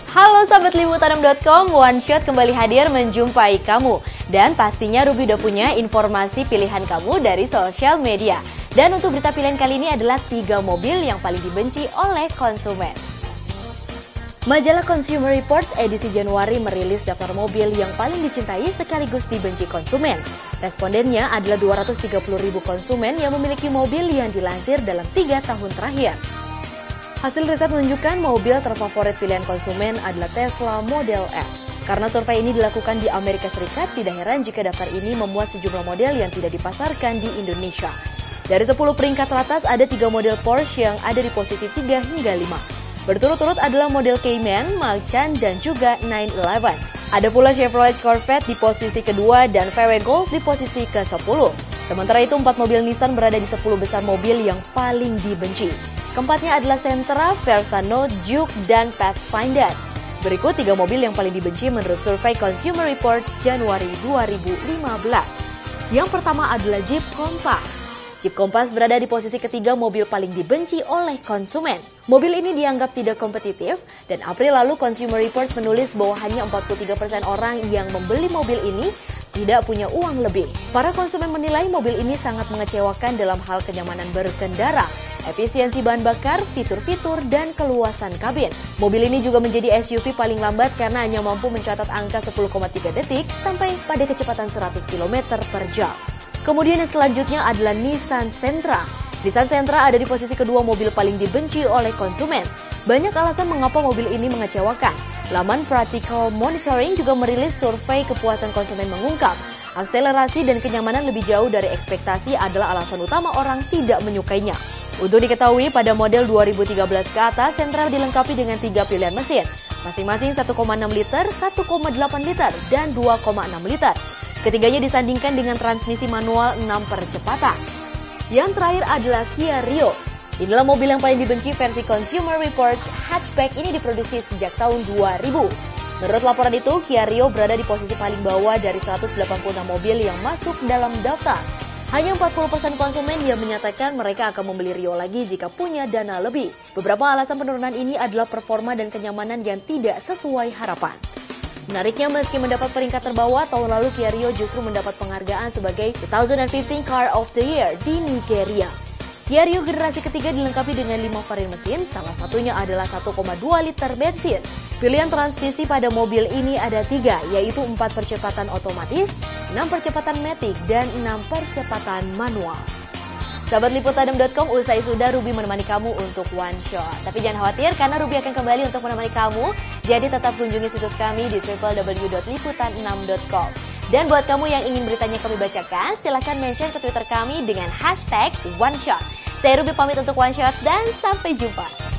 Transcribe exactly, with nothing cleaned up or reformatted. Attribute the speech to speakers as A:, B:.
A: Halo sahabat liputan enam dot com, One Shot kembali hadir menjumpai kamu. Dan pastinya Ruby udah punya informasi pilihan kamu dari sosial media. Dan untuk berita pilihan kali ini adalah tiga mobil yang paling dibenci oleh konsumen. Majalah Consumer Reports edisi Januari merilis daftar mobil yang paling dicintai sekaligus dibenci konsumen. Respondennya adalah dua ratus tiga puluh ribu konsumen yang memiliki mobil yang dilansir dalam tiga tahun terakhir. Hasil riset menunjukkan mobil terfavorit pilihan konsumen adalah Tesla Model S. Karena survei ini dilakukan di Amerika Serikat, tidak heran jika daftar ini memuat sejumlah model yang tidak dipasarkan di Indonesia. Dari sepuluh peringkat teratas, ada tiga model Porsche yang ada di posisi tiga hingga lima. Berturut-turut adalah model Cayman, Macan, dan juga nine eleven. Ada pula Chevrolet Corvette di posisi kedua dan V W Golf di posisi ke sepuluh. Sementara itu, empat mobil Nissan berada di sepuluh besar mobil yang paling dibenci. Keempatnya adalah Sentra, Versa, Note, Juke, dan Pathfinder. Berikut tiga mobil yang paling dibenci menurut survei Consumer Reports Januari dua ribu lima belas. Yang pertama adalah Jeep Compass. Jeep Compass berada di posisi ketiga mobil paling dibenci oleh konsumen. Mobil ini dianggap tidak kompetitif, dan April lalu Consumer Reports menulis bahwa hanya empat puluh tiga persen orang yang membeli mobil ini tidak punya uang lebih. Para konsumen menilai mobil ini sangat mengecewakan dalam hal kenyamanan berkendara, efisiensi bahan bakar, fitur-fitur, dan keluasan kabin. Mobil ini juga menjadi S U V paling lambat karena hanya mampu mencatat angka sepuluh koma tiga detik sampai pada kecepatan seratus kilometer per jam. Kemudian yang selanjutnya adalah Nissan Sentra. Nissan Sentra ada di posisi kedua mobil paling dibenci oleh konsumen. Banyak alasan mengapa mobil ini mengecewakan. Laman Practical Monitoring juga merilis survei kepuasan konsumen mengungkap akselerasi dan kenyamanan lebih jauh dari ekspektasi adalah alasan utama orang tidak menyukainya. Untuk diketahui, pada model dua ribu tiga belas ke atas, Sentra dilengkapi dengan tiga pilihan mesin, masing-masing satu koma enam liter, satu koma delapan liter, dan dua koma enam liter. Ketiganya disandingkan dengan transmisi manual enam percepatan. Yang terakhir adalah Kia Rio. Inilah mobil yang paling dibenci versi Consumer Reports. Hatchback ini diproduksi sejak tahun dua ribu. Menurut laporan itu, Kia Rio berada di posisi paling bawah dari seratus delapan puluh enam mobil yang masuk dalam daftar. Hanya empat puluh persen konsumen yang menyatakan mereka akan membeli Rio lagi jika punya dana lebih. Beberapa alasan penurunan ini adalah performa dan kenyamanan yang tidak sesuai harapan. Menariknya, meski mendapat peringkat terbawah, tahun lalu Kia Rio justru mendapat penghargaan sebagai two thousand fifteen Car of the Year di Nigeria. Kia Rio generasi ketiga dilengkapi dengan lima varian mesin, salah satunya adalah satu koma dua liter bensin. Pilihan transmisi pada mobil ini ada tiga, yaitu empat percepatan otomatis, enam percepatan matic, dan enam percepatan manual. Sahabat liputan enam dot com, usai sudah Ruby menemani kamu untuk One Shot. Tapi jangan khawatir karena Ruby akan kembali untuk menemani kamu, jadi tetap kunjungi situs kami di w w w dot liputan enam dot com. Dan buat kamu yang ingin beritanya kami bacakan, silahkan mention ke Twitter kami dengan hashtag One Shot. Saya Ruby pamit untuk One Shot dan sampai jumpa.